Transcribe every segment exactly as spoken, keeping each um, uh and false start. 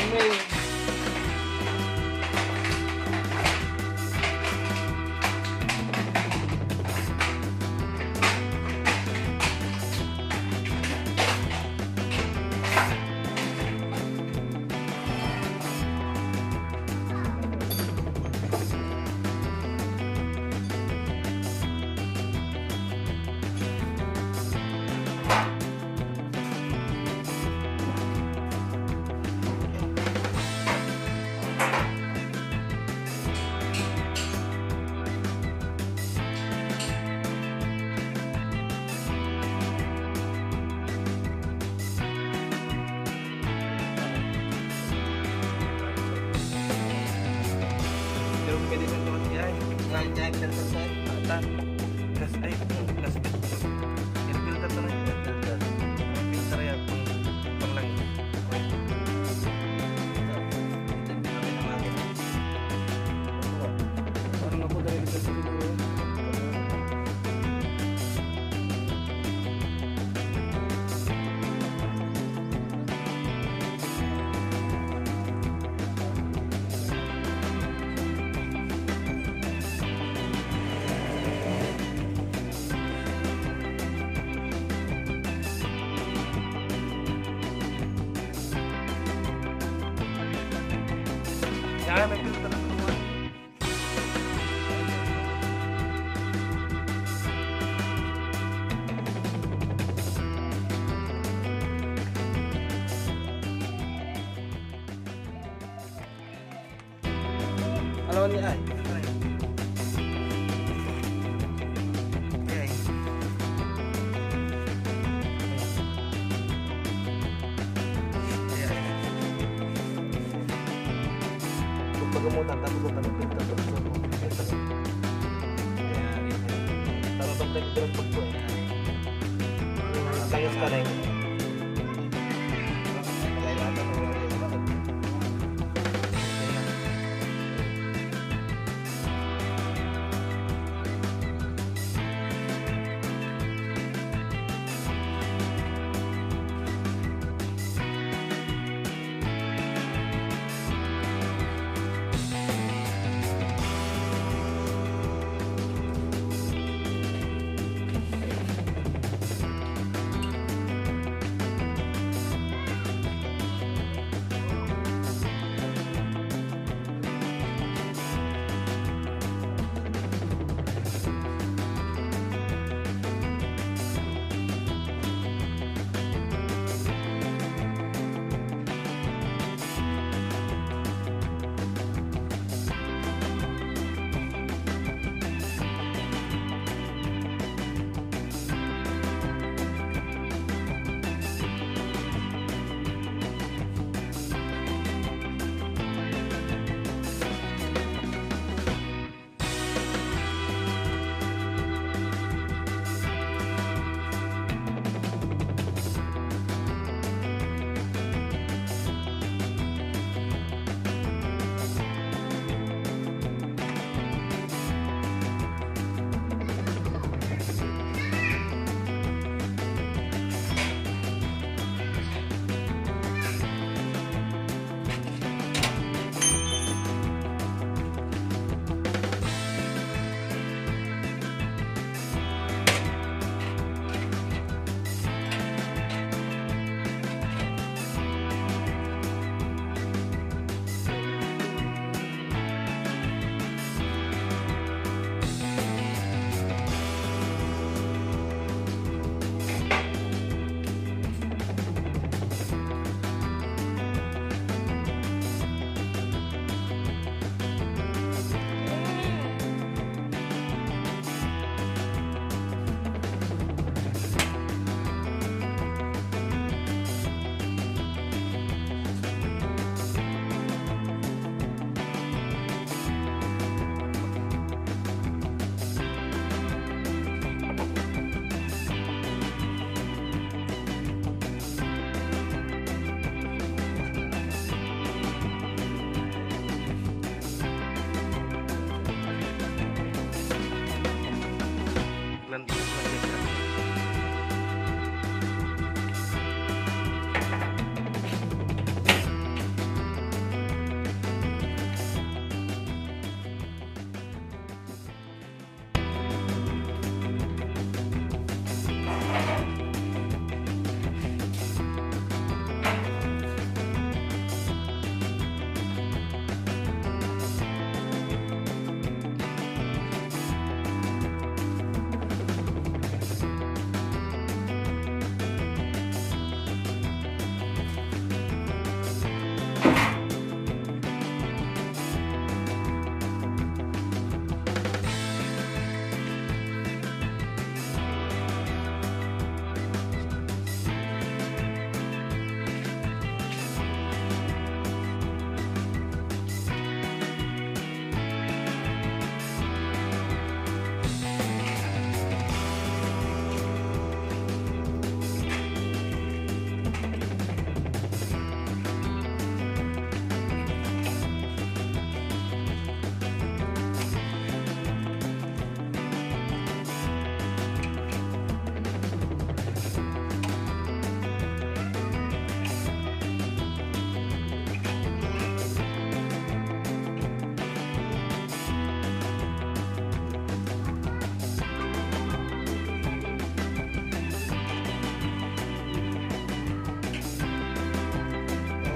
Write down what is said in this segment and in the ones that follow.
kami. Pwede sa tuwan niya eh. Nine jack dan selesai. Atan. Gas ay. Gas bit. Air filter na rin. Filter yan. Pang lang. Parang ako dahil sa dito. Jangan may filter na tuwan. Alawan niya ay. Pagamutan tapi bukan untuk tertentu. Kalau konten itu betul. Tanya sekarang.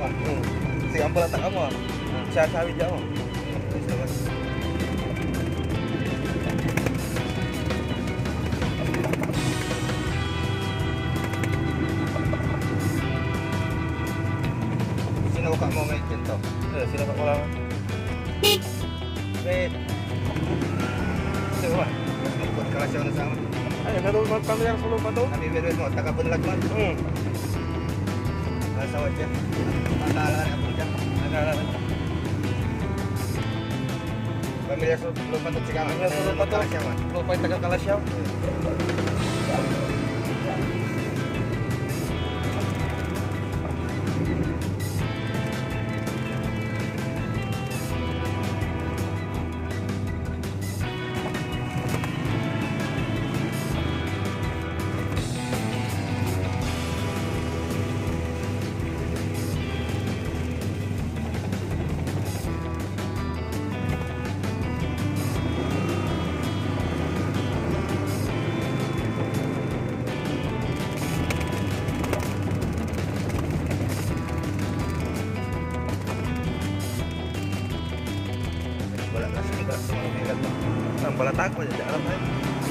mah. Hmm. Si ampun letak kamu. Saya sawi jauh. Sino ka mo ngayon dito? Eh, sino ka wala? Wait. Sino ba? Mas magkot ka siya na sama. Ay, naroon kami yang solo pa to? Kami bilis mo, taga-bunlag man. Hmm. Masawat siya. Mataalaan ako siya. Nag-aalaan. Pamilya sa lupa to, siya. Pamilya sa lupa to. Lupa yung taga-Kalasyaw. Ang balatak mo dyan, alam mo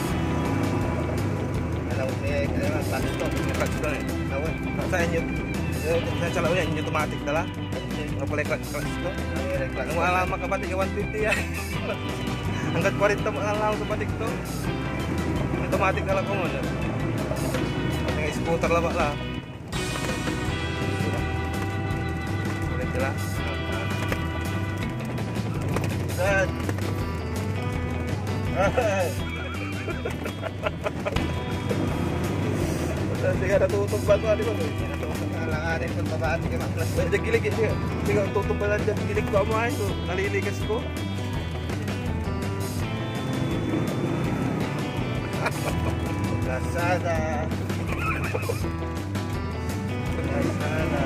alam mo may clutch to, may clutch to eh awan, sa inyo sa calaw yan, inyo automatic dala nga pala clutch to ang alam makabatik ka one fifty yan hanggat forty mo alam sa batik to automatic dala ko mo yung scooter laba lah ulit sila set hindi ka natutong ba ito? Hindi ba? Hindi natutong na langanin kung babaan ka maklas. Hindi gilig, hindi ka. Hindi ka natutong ba lang dyan. Gilig ko mo ay. Naliligas ko. Lazada. Lazada.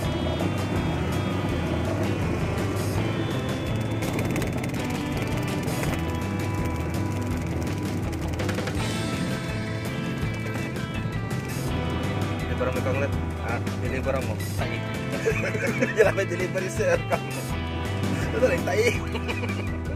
Deliver mo kang let. Ah, deliver mo. Tai. Jangan delivery sir kamu. Itu lagi tai.